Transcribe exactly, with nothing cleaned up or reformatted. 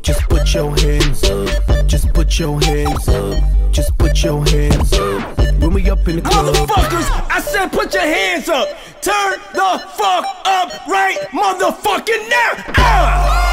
Just put your hands up. Just put your hands up. Just put your hands up. When we up in the club. Motherfuckers, I said put your hands up. Turn the fuck up right motherfucking now. Ah!